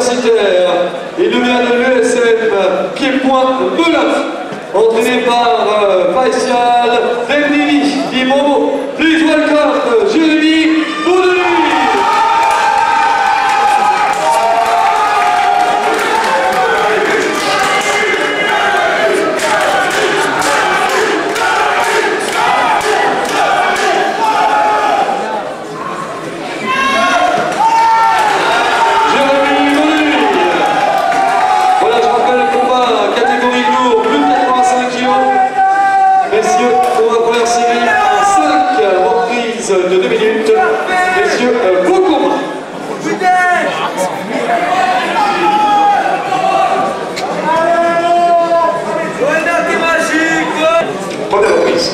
universitaire. Il nous vient de l'USM, Pied-Point Belote, entraîné par Faisal Demnili, dit Momo. Please welcome Jérémy Boudeli. De 2 minutes, messieurs, beaucoup. Bonne reprise.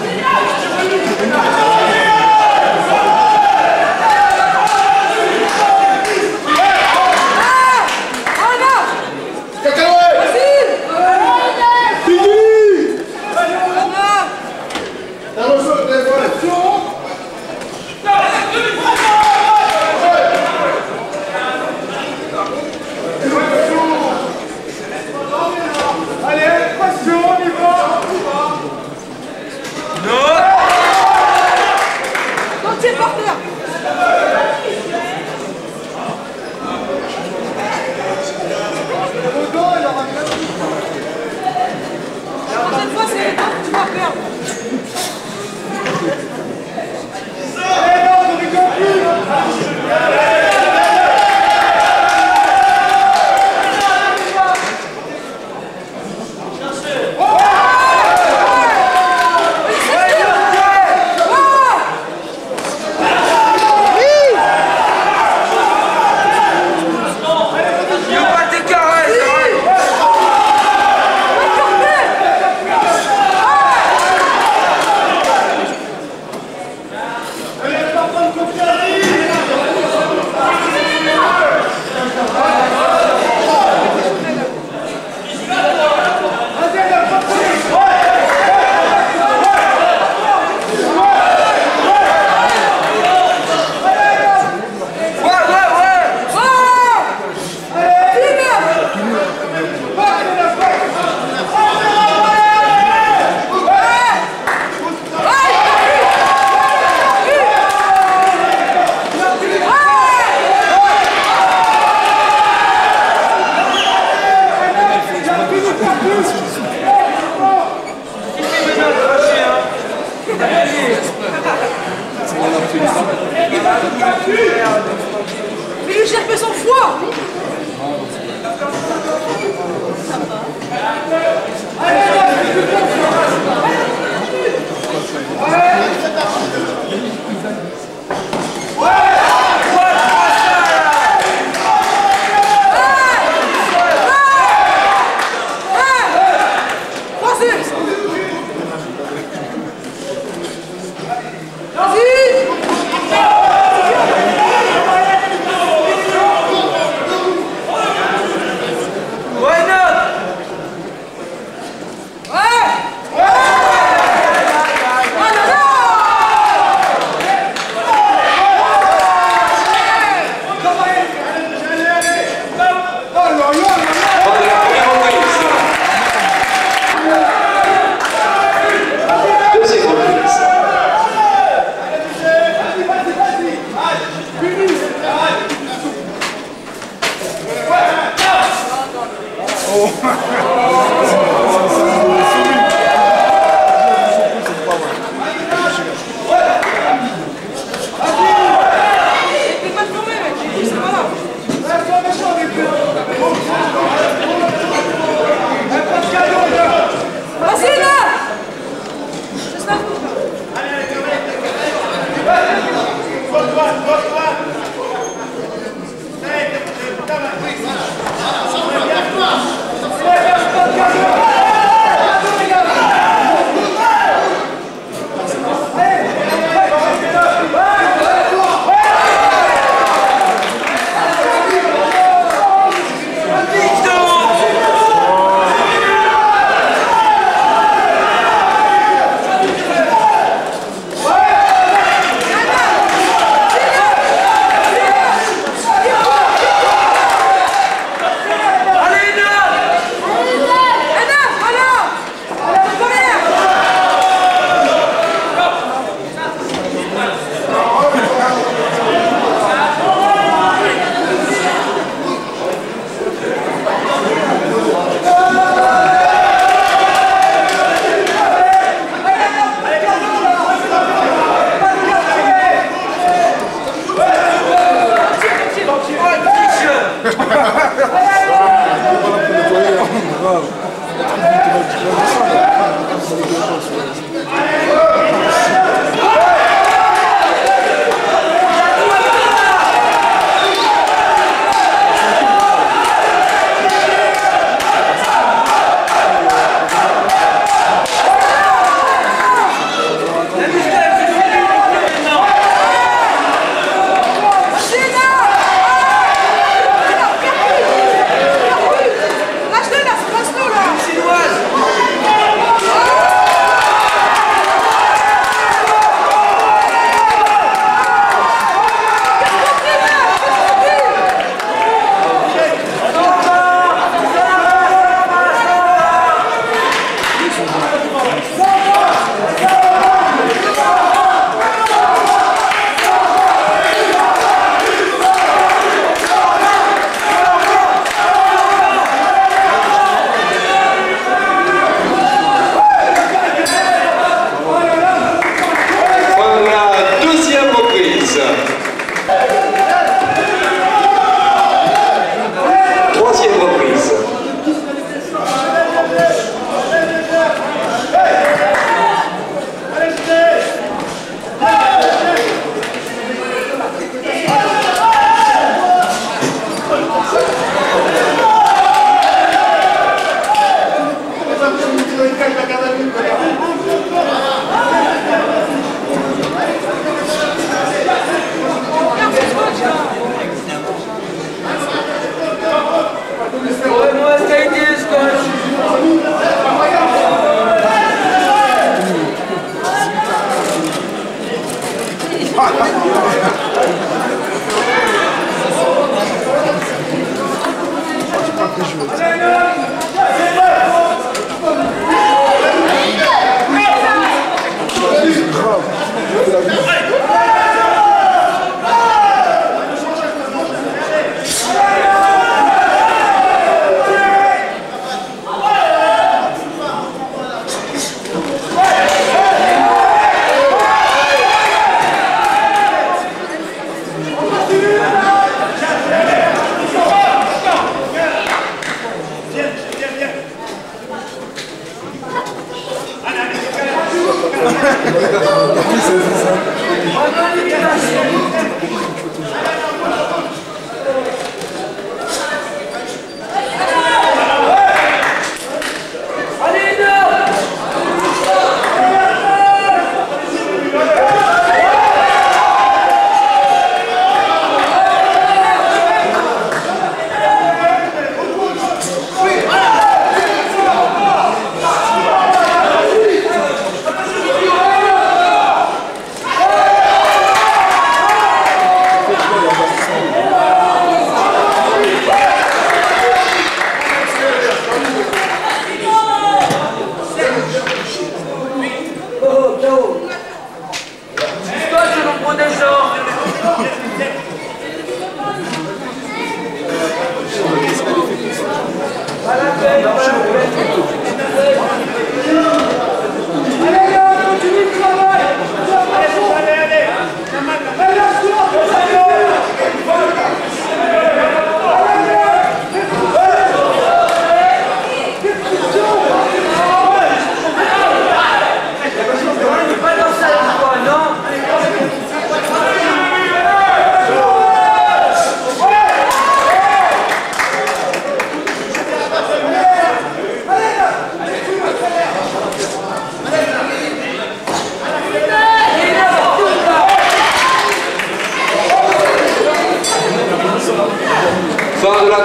Mais il cherche son foie. Allez,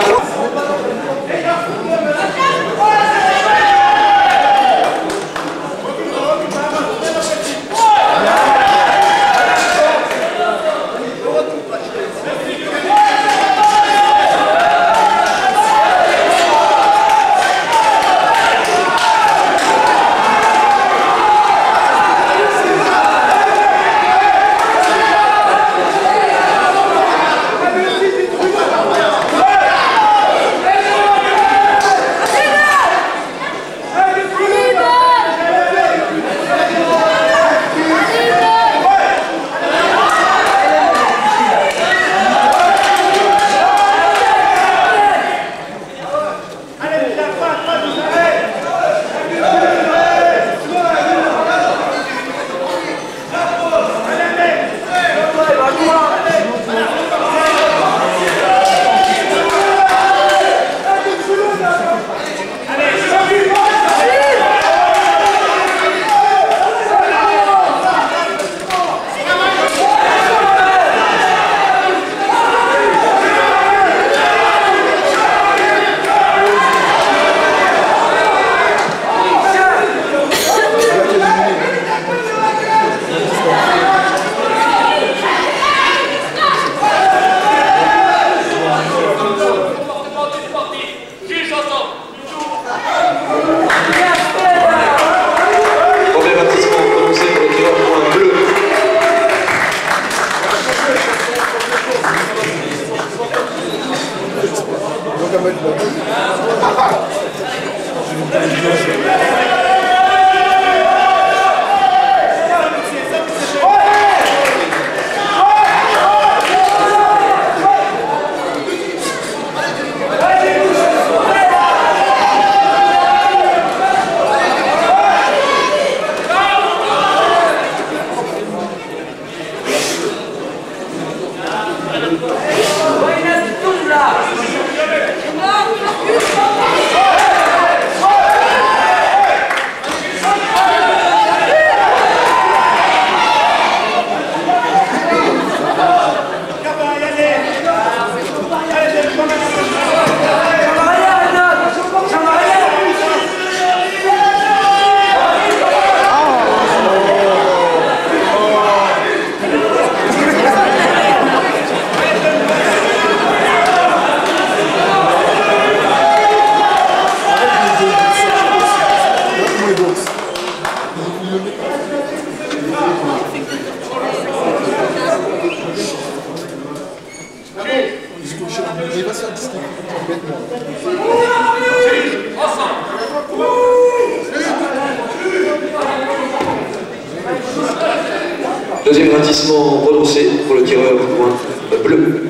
Deuxième avertissement renoncé pour le tireur du point bleu.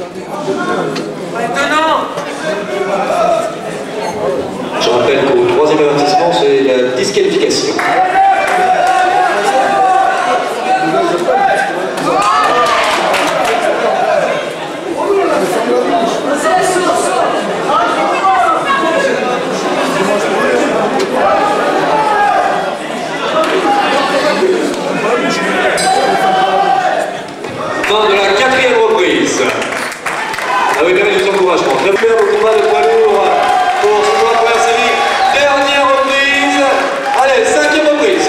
Je rappelle qu'au troisième avertissement, c'est la disqualification. Fin de la quatrième reprise. Ah oui, bien, je vous encourage. Très bien au combat de poids lourd pour cette première série. Dernière reprise. Allez, cinquième reprise.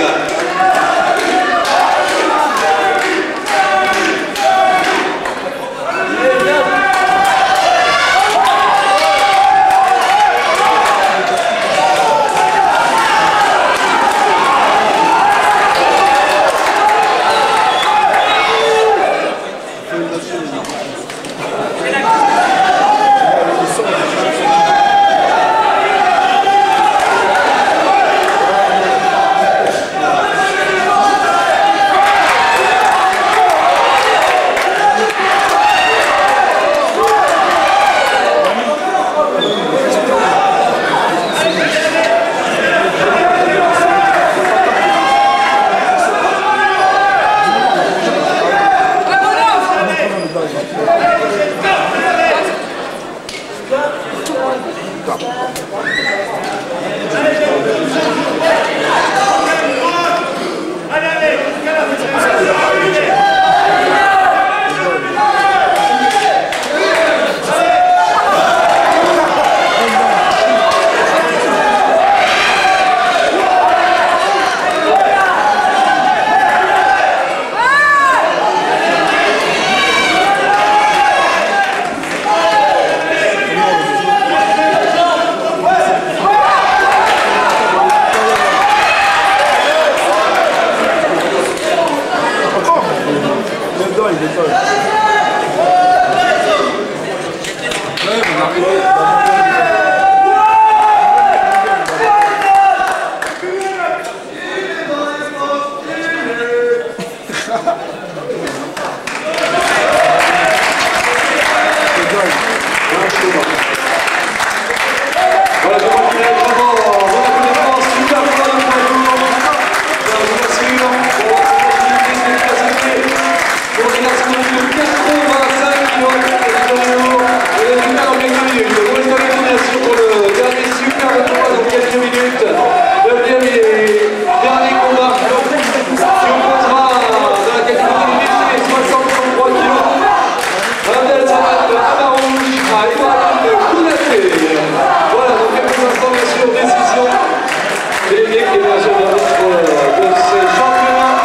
Voilà, je crois qu'il y a vraiment bonne connaissance, super pour le poids lourd. Je vous assure, pour cette possibilité de passer pour les garçons de 85 kg de poids lourd. Et les résultats dans quelques minutes. Vous restez avec nous bien sûr pour le dernier super combat dans quelques minutes. Le dernier combat qui opposera dans la catégorie des 63 kg. Abdel Samad Amarouche à Ibrahim Kounaté. Voilà, donc quelques instants, bien sûr, décision déléguée qui est bien sûr dans l'ordre de ces championnats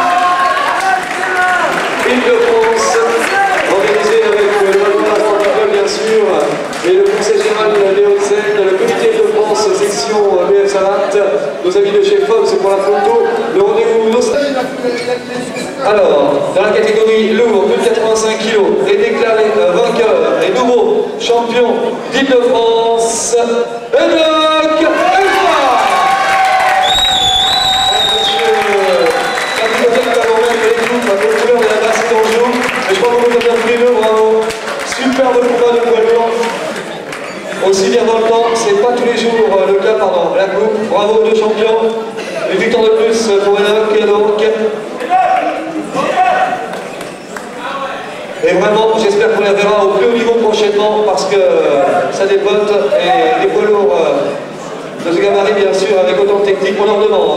Île-de-France, organisé avec le Sportifs, bien sûr, et le conseil général des Hauts-de-Seine, le comité de France, section BF Salat, nos amis de chez Fox pour la photo, le rendez-vous. Alors, dans la catégorie lourd, plus de 85 kg, est déclaré vainqueur et nouveau champion d'Île-de-France, Enoch Elfa. Monsieur, peut-être pas l'envers que les groupes, la couleur de la base est en jaune, mais je crois que vous avez bien pris le bravo. Superbe combat de poids lourd. Aussi bien dans le temps, c'est pas tous les jours le cas, pardon, la coupe. Bravo aux deux champions. Une victoire de plus pour Enoch, donc. Et vraiment, j'espère qu'on les verra au plus haut niveau prochainement parce que ça dépote et les poids lourds de ce gabarit, bien sûr, avec autant de technique, on leur demande.